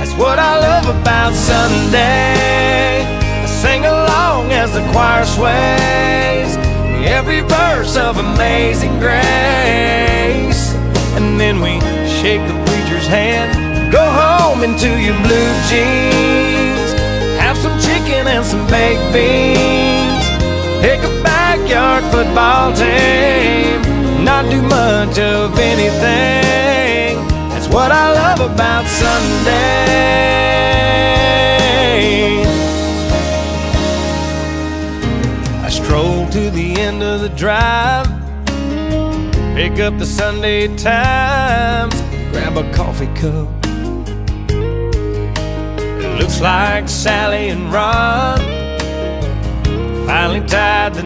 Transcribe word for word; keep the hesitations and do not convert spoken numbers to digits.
That's what I love about Sunday. I sing along as the choir sways every verse of Amazing Grace, and then we shake the preacher's hand, go home into your blue jeans, have some chicken and some baked beans, pick a backyard football team, not do much of anything. That's what I love about Sunday. I stroll to the end of the drive, pick up the Sunday Times, grab a coffee cup. It looks like Sally and Ron finally tied the